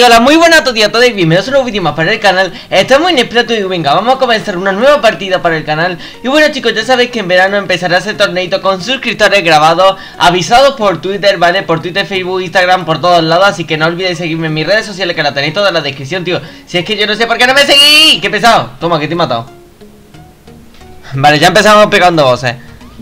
Y hola, muy buenas a todos y a todas y bienvenidos a un nuevo vídeo más para el canal. Estamos en Splatoon y venga, vamos a comenzar una nueva partida para el canal. Y bueno chicos, ya sabéis que en verano empezará ese torneito con suscriptores grabados, avisados por Twitter, ¿vale? Por Twitter, Facebook, Instagram, por todos lados. Así que no olvidéis seguirme en mis redes sociales, que la tenéis toda en la descripción, tío. Si es que yo no sé por qué no me seguís. ¡Qué pesado! Toma, que te he matado. Vale, ya empezamos pegando voces.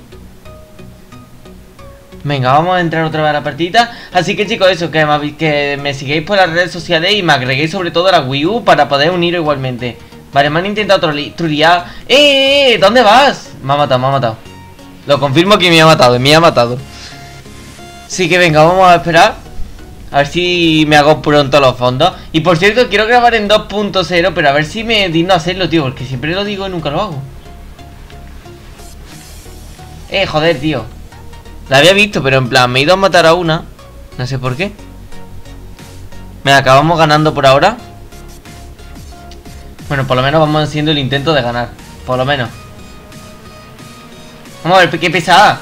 Venga, vamos a entrar otra vez a la partida. Así que chicos, eso, que me sigáis por las redes sociales y me agreguéis sobre todo a la Wii U para poder uniros igualmente. Vale, me han intentado trullear. ¿Dónde vas? Me ha matado. Lo confirmo que me ha matado. Así que venga, vamos a esperar. A ver si me hago pronto los fondos. Y por cierto, quiero grabar en 2.0, pero a ver si me digno a hacerlo, tío, porque siempre lo digo y nunca lo hago. Joder, tío. La había visto, pero en plan, me he ido a matar a una. No sé por qué. Me acabamos ganando por ahora. Bueno, por lo menos vamos haciendo el intento de ganar. Por lo menos. Vamos a ver, qué pesada.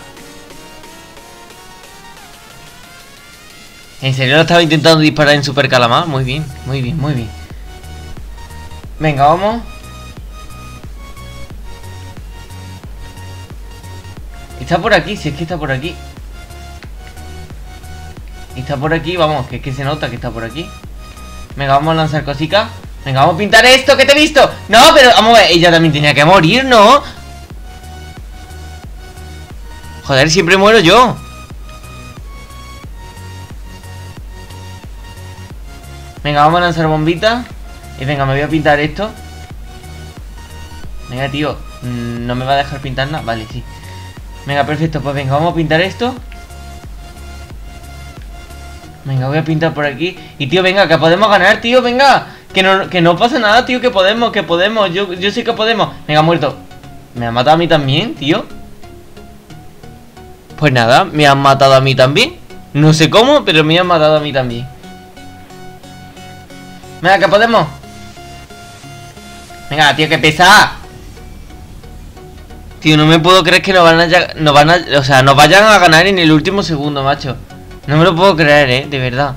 ¿En serio lo estaba intentando disparar en Super Calamar? Muy bien. Venga, vamos. Está por aquí, si es que está por aquí. Está por aquí, vamos, que es que se nota que está por aquí. Venga, vamos a lanzar cositas. Venga, vamos a pintar esto, que te he visto. No, pero vamos a ver, ella también tenía que morir, ¿no? Joder, siempre muero yo. Venga, vamos a lanzar bombitas. Y venga, me voy a pintar esto. Venga, tío, ¿no me va a dejar pintar nada? Vale, sí. Venga, perfecto, pues venga, vamos a pintar esto. Venga, voy a pintar por aquí. Y tío, venga, que podemos ganar, tío, venga. Que no pasa nada, tío, que podemos. Yo sé que podemos. Venga, muerto. ¿Me han matado a mí también, tío? Pues nada, me han matado a mí también. No sé cómo, pero me han matado a mí también. Venga, que podemos. Venga, tío, que pesa. Tío, no me puedo creer que nos vayan a ganar en el último segundo, macho. No me lo puedo creer, de verdad.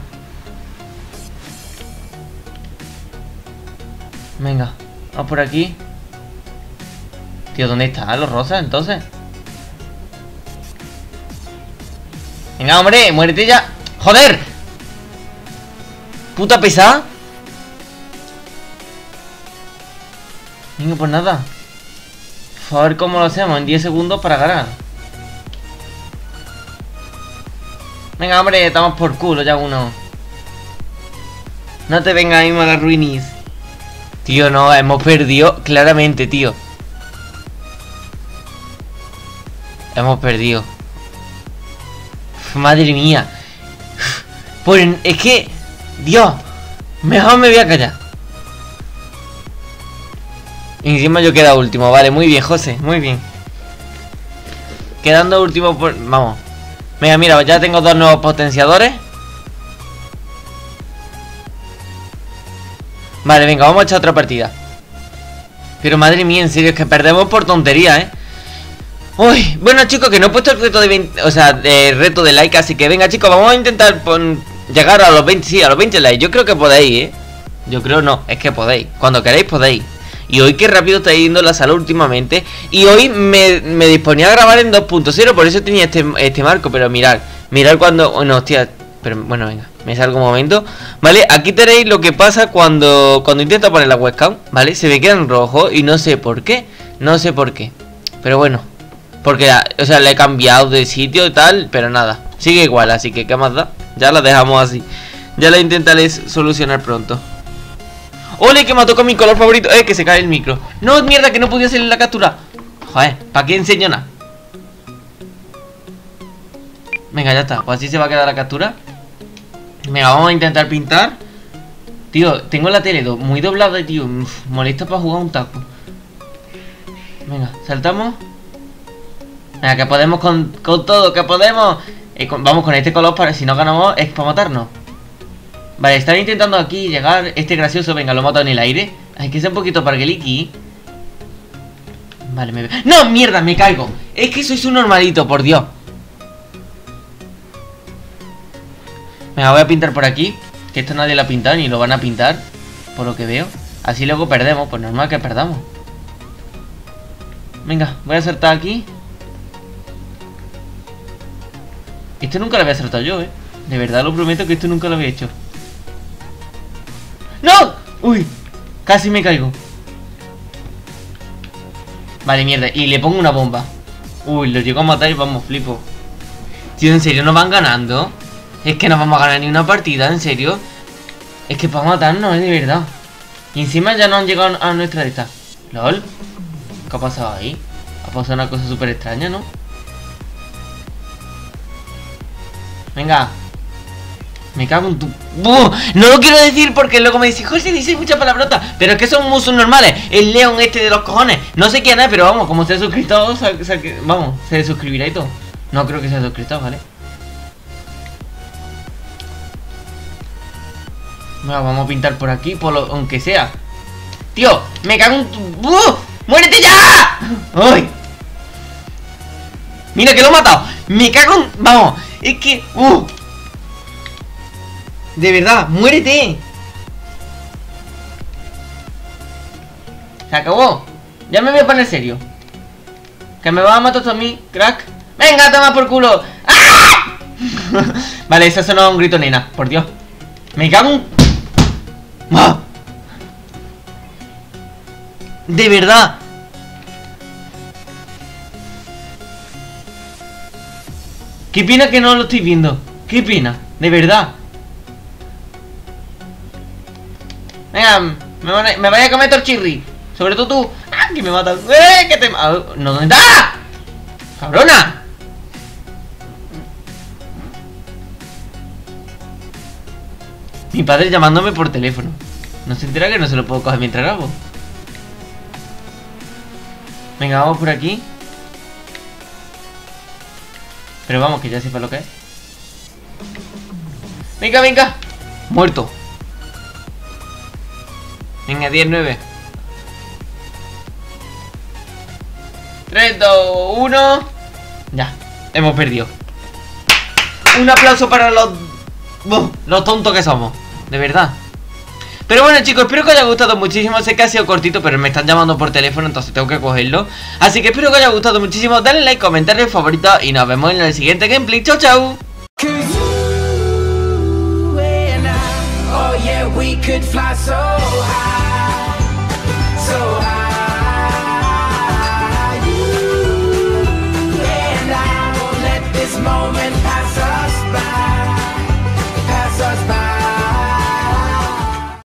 Venga, vamos por aquí. Tío, ¿dónde están los rosas entonces? Venga, hombre, muérete ya. ¡Joder! Puta pesada. Venga, pues nada. A ver cómo lo hacemos en 10 segundos para ganar. Venga, hombre, estamos por culo ya uno. No te vengas ahí, mala ruinis. Tío, no, hemos perdido claramente, tío. Hemos perdido. Madre mía. Pues es que... Dios. Mejor me voy a callar. Y encima yo queda último, vale, muy bien, José, muy bien. Quedando último por... Vamos. Venga, mira, ya tengo 2 nuevos potenciadores. Vale, venga, vamos a echar otra partida. Pero madre mía, en serio, es que perdemos por tontería, Uy, bueno chicos, que no he puesto el reto de 20... O sea, el reto de like, así que venga chicos, vamos a intentar llegar a los 20, sí, a los 20 likes. Yo creo que podéis, Yo creo no, es que podéis. Cuando queráis podéis. Y hoy qué rápido está yendo la sala últimamente. Y hoy me disponía a grabar en 2.0. Por eso tenía este marco. Pero mirad cuando... Bueno, hostia. Pero bueno, venga, me salgo un momento. Vale, aquí tenéis lo que pasa cuando intento poner la webcam. Vale, se me queda en rojo. Y no sé por qué. Pero bueno, porque, o sea, le he cambiado de sitio y tal. Pero nada, sigue igual, así que ¿qué más da? Ya la dejamos así. Ya la intentaré solucionar pronto. ¡Ole, que mató con mi color favorito! Que se cae el micro. ¡No, mierda, que no podía hacer la captura! Joder, ¿para qué enseño nada? Venga, ya está. Pues así se va a quedar la captura. Venga, vamos a intentar pintar. Tío, tengo la tele muy doblada, tío. Molesta para jugar un taco. Venga, saltamos. Venga, que podemos con todo, que podemos. Vamos con este color para si no ganamos es para matarnos. Vale, están intentando aquí llegar este gracioso. Venga, lo he matado en el aire. Hay que ser un poquito pargueliqui. Vale, ¡No, mierda! Me caigo. Es que sois un normalito, por Dios. Venga, voy a pintar por aquí. Que esto nadie lo ha pintado ni lo van a pintar, por lo que veo. Así luego perdemos, pues normal que perdamos. Venga, voy a saltar aquí. Esto nunca lo había saltado yo, De verdad lo prometo que esto nunca lo había hecho. ¡No! Uy, casi me caigo. Vale, mierda, y le pongo una bomba. Uy, lo llego a matar y vamos, flipo. Tío, ¿en serio nos van ganando? Es que no vamos a ganar ni una partida, ¿en serio? Es que para matarnos, de verdad. Y encima ya no han llegado a nuestra lista. ¿Lol? ¿Qué ha pasado ahí? Ha pasado una cosa súper extraña, ¿no? Venga. Me cago en tu... ¡Buh! No lo quiero decir porque luego me dice, José, dice muchas palabrotas. Pero es que son muy normales. El león este de los cojones. No sé quién es, pero vamos, como se ha suscrito, vamos, se suscribirá y todo. No creo que se haya suscrito, ¿vale? Bueno, vamos a pintar por aquí, aunque sea. Tío, me cago en tu... ¡Muérete ya! ¡Ay! Mira que lo he matado. Me cago en... Vamos, es que... De verdad, muérete. Se acabó. Ya me voy a poner serio. Que me vas a matar tú a mí, crack. Venga, toma por culo. ¡Ah! Vale, eso sonó un grito, nena, por Dios. Me cago en... ¡Ah! De verdad. Qué pena que no lo estoy viendo. Qué pena, de verdad. Venga, me vaya a comer torchirri. Sobre todo tú. ¡Ah! Que me matan. Que te... No, ¿dónde está? ¡Cabrona! Mi padre llamándome por teléfono. No se entera que no se lo puedo coger mientras grabo. Venga, vamos por aquí. Pero vamos, que ya sepa lo que es. Venga, venga. Muerto. Venga, 10, 9. 3, 2, 1. Ya, hemos perdido. Un aplauso para los tontos que somos. De verdad. Pero bueno, chicos, espero que os haya gustado muchísimo. Sé que ha sido cortito, pero me están llamando por teléfono, entonces tengo que cogerlo. Así que espero que os haya gustado muchísimo. Dale like, comentar el favorito y nos vemos en el siguiente gameplay. Chau, chau. We could fly so high.